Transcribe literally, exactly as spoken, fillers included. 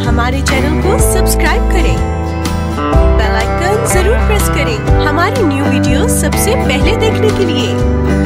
हमारे चैनल को सब्सक्राइब करें, बेल आइकन जरूर प्रेस करें हमारी न्यू वीडियो सबसे पहले देखने के लिए।